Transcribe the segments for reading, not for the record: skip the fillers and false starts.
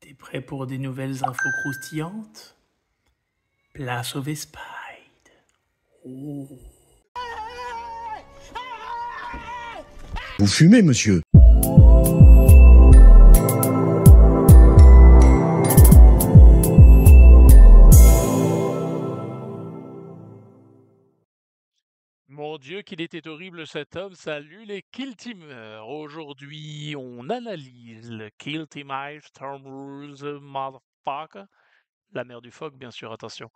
T'es prêt pour des nouvelles infos croustillantes? Place au Vespide. Oh. Vous fumez, monsieur? Mon Dieu, qu'il était horrible cet homme. Salut les Kiltimers. Aujourd'hui, on analyse le Kiltimage Storm Rules Motherfucker. La mère du phoque, bien sûr, attention.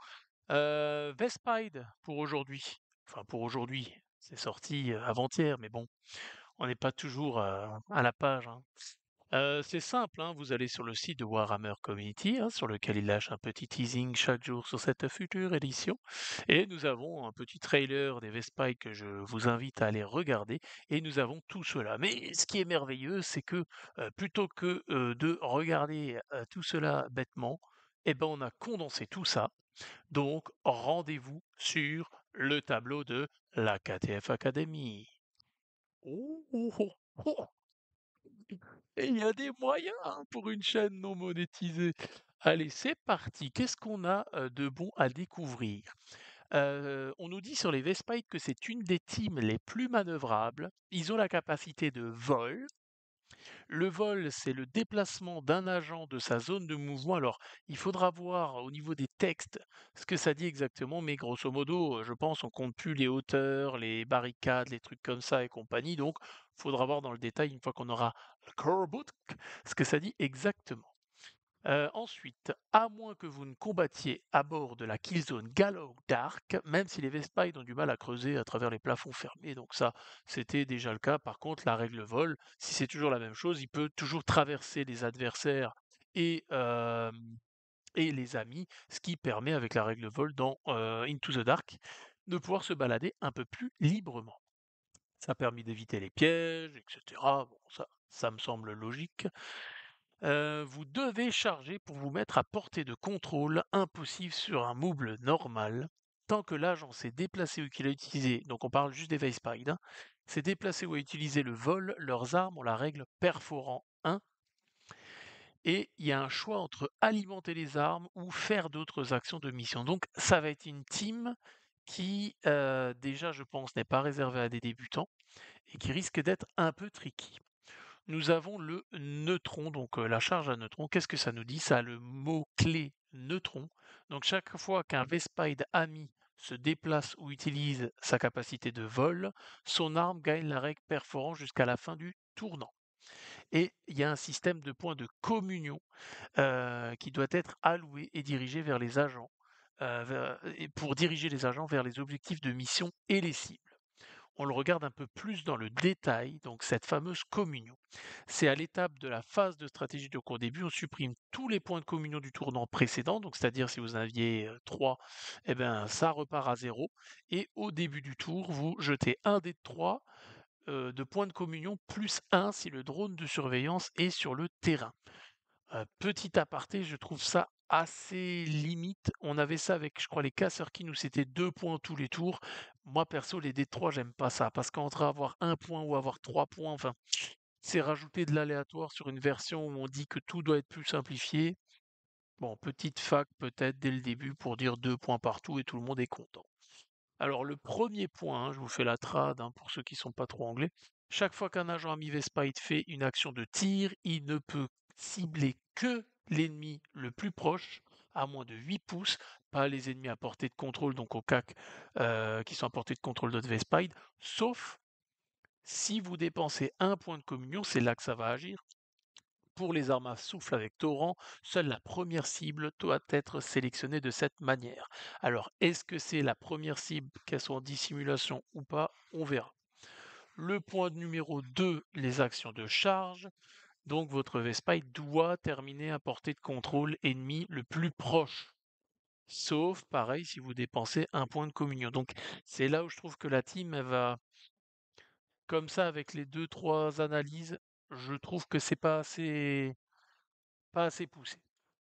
Vespide pour aujourd'hui. Enfin, pour aujourd'hui. C'est sorti avant-hier, mais bon, on n'est pas toujours à la page, hein. C'est simple, hein, vous allez sur le site de Warhammer Community, hein, sur lequel il lâche un petit teasing chaque jour sur cette future édition. Et nous avons un petit trailer des Vespine que je vous invite à aller regarder. Et nous avons tout cela. Mais ce qui est merveilleux, c'est que plutôt que de regarder tout cela bêtement, eh ben, on a condensé tout ça. Donc, rendez-vous sur le tableau de la KTF Academy. Oh, oh, oh, oh. Et il y a des moyens, hein, pour une chaîne non monétisée. Allez, c'est parti. Qu'est-ce qu'on a de bon à découvrir? On nous dit sur les Vespide que c'est une des teams les plus manœuvrables. Ils ont la capacité de vol. Le vol, c'est le déplacement d'un agent de sa zone de mouvement. Alors, il faudra voir au niveau des textes ce que ça dit exactement, mais grosso modo, je pense on compte plus les hauteurs, les barricades, les trucs comme ça et compagnie. Donc, il faudra voir dans le détail une fois qu'on aura le core book ce que ça dit exactement. Ensuite, à moins que vous ne combattiez à bord de la Killzone Gallow Dark, même si les Vespide ont du mal à creuser à travers les plafonds fermés, donc ça, c'était déjà le cas. Par contre, la règle vol, si c'est toujours la même chose, il peut toujours traverser les adversaires et, et les amis, ce qui permet, avec la règle vol dans Into the Dark, de pouvoir se balader un peu plus librement. Ça a permis d'éviter les pièges, etc. Bon, ça me semble logique. Vous devez charger pour vous mettre à portée de contrôle, impossible sur un meuble normal, tant que l'agent s'est déplacé ou qu'il a utilisé, donc on parle juste des Vespide, hein, s'est déplacé ou a utilisé le vol, leurs armes ont la règle perforant 1, et il y a un choix entre alimenter les armes ou faire d'autres actions de mission. Donc ça va être une team qui, déjà je pense, n'est pas réservée à des débutants, et qui risque d'être un peu tricky. Nous avons le neutron, donc la charge à neutrons. Qu'est-ce que ça nous dit? Ça a le mot-clé neutron. Donc chaque fois qu'un Vespide ami se déplace ou utilise sa capacité de vol, son arme gagne la règle perforant jusqu'à la fin du tournant. Et il y a un système de points de communion qui doit être alloué et dirigé vers les agents, et pour diriger les agents vers les objectifs de mission et les cibles. On le regarde un peu plus dans le détail, donc cette fameuse communion. C'est à l'étape de la phase de stratégie de court début, on supprime tous les points de communion du tournant précédent, donc c'est-à-dire si vous en aviez 3, eh ben, ça repart à 0. Et au début du tour, vous jetez un dé de 3 de points de communion, plus 1 si le drone de surveillance est sur le terrain. Petit aparté, je trouve ça assez limite. On avait ça avec, je crois, les casseurs qui nous c'était 2 points tous les tours. Moi perso, les D3, j'aime pas ça, parce qu'entre avoir 1 point ou avoir 3 points, enfin, c'est rajouter de l'aléatoire sur une version où on dit que tout doit être plus simplifié. Bon, petite fac peut-être dès le début pour dire 2 points partout et tout le monde est content. Alors le premier point, hein, je vous fais la trad, hein, pour ceux qui sont pas trop anglais. Chaque fois qu'un agent ami Vespide fait une action de tir, il ne peut cibler que l'ennemi le plus proche, à moins de 8 pouces, pas les ennemis à portée de contrôle, donc au CAC, qui sont à portée de contrôle d'autres Vespide, sauf si vous dépensez un point de communion, c'est là que ça va agir. Pour les armes à souffle avec torrent, seule la première cible doit être sélectionnée de cette manière. Alors, est-ce que c'est la première cible, qu'elle soit en dissimulation ou pas? On verra. Le point numéro 2, les actions de charge. Donc, votre Vespide doit terminer à portée de contrôle ennemi le plus proche. Sauf, pareil, si vous dépensez un point de communion. Donc, c'est là où je trouve que la team, elle va, comme ça, avec les 2-3 analyses, je trouve que c'est pas assez poussé.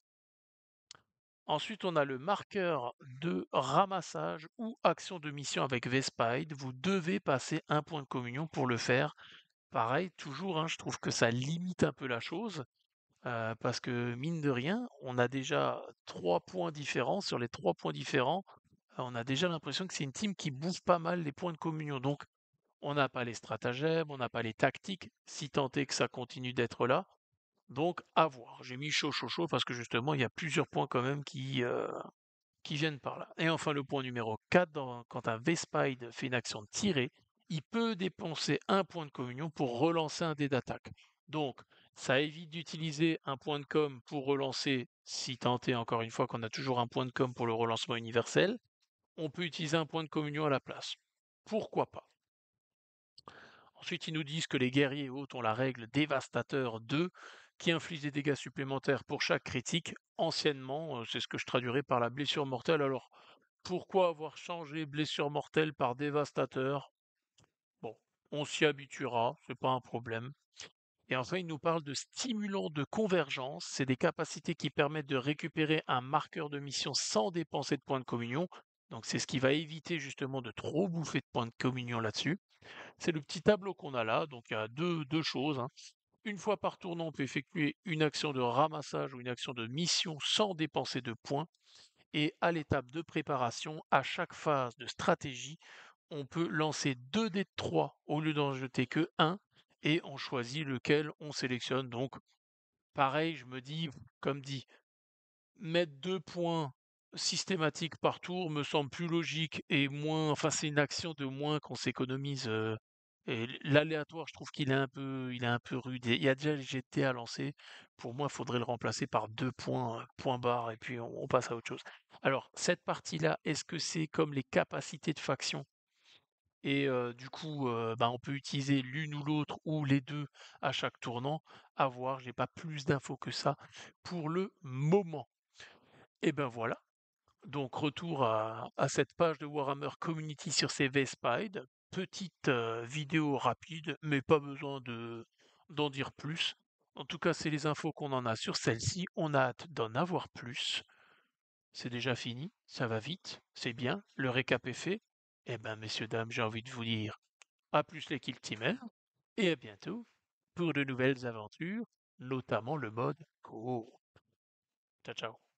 Ensuite, on a le marqueur de ramassage ou action de mission avec Vespide. Vous devez passer un point de communion pour le faire. Pareil, toujours, hein, je trouve que ça limite un peu la chose. parce que mine de rien, on a déjà 3 points différents. Sur les 3 points différents, on a déjà l'impression que c'est une team qui bouffe pas mal les points de communion. Donc on n'a pas les stratagèmes, on n'a pas les tactiques, si tant est que ça continue d'être là. Donc à voir. J'ai mis chaud, chaud, chaud parce que justement, il y a plusieurs points quand même qui viennent par là. Et enfin, le point numéro 4, quand un Vespide fait une action de tirer, il peut dépenser un point de communion pour relancer un dé d'attaque. Donc, ça évite d'utiliser un point de com pour relancer, si tant est encore une fois qu'on a toujours un point de com pour le relancement universel. On peut utiliser un point de communion à la place. Pourquoi pas? Ensuite, ils nous disent que les guerriers hauts ont la règle dévastateur 2 qui inflige des dégâts supplémentaires pour chaque critique. Anciennement, c'est ce que je traduirais par la blessure mortelle. Alors, pourquoi avoir changé blessure mortelle par dévastateur? Bon, on s'y habituera, c'est pas un problème. Et enfin, il nous parle de stimulants de convergence. C'est des capacités qui permettent de récupérer un marqueur de mission sans dépenser de points de communion. Donc c'est ce qui va éviter justement de trop bouffer de points de communion là-dessus. C'est le petit tableau qu'on a là, donc il y a deux choses, hein. Une fois par tournant, on peut effectuer une action de ramassage ou une action de mission sans dépenser de points. Et à l'étape de préparation, à chaque phase de stratégie, on peut lancer 2 dés de 3 au lieu d'en jeter que un, et on choisit lequel on sélectionne. Donc pareil, je me dis, comme dit, mettre 2 points systématiques par tour me semble plus logique et moins, enfin c'est une action de moins qu'on s'économise. Et l'aléatoire, je trouve qu'il est un peu rude. Il y a déjà le GT à lancer. Pour moi, il faudrait le remplacer par 2 points, point barre, et puis on passe à autre chose. Alors, cette partie-là, est-ce que c'est comme les capacités de faction? Et du coup, bah, on peut utiliser l'une ou l'autre ou les 2 à chaque tournant. À voir, j'ai pas plus d'infos que ça pour le moment. Et ben voilà. Donc retour à cette page de Warhammer Community sur ces Vespide. Petite vidéo rapide, mais pas besoin d'en dire plus. En tout cas, c'est les infos qu'on en a sur celle-ci. On a hâte d'en avoir plus. C'est déjà fini, ça va vite, c'est bien, le récap est fait. Eh ben, messieurs, dames, j'ai envie de vous dire à plus les Kiltimers, et à bientôt pour de nouvelles aventures, notamment le mode Go. Ciao, ciao.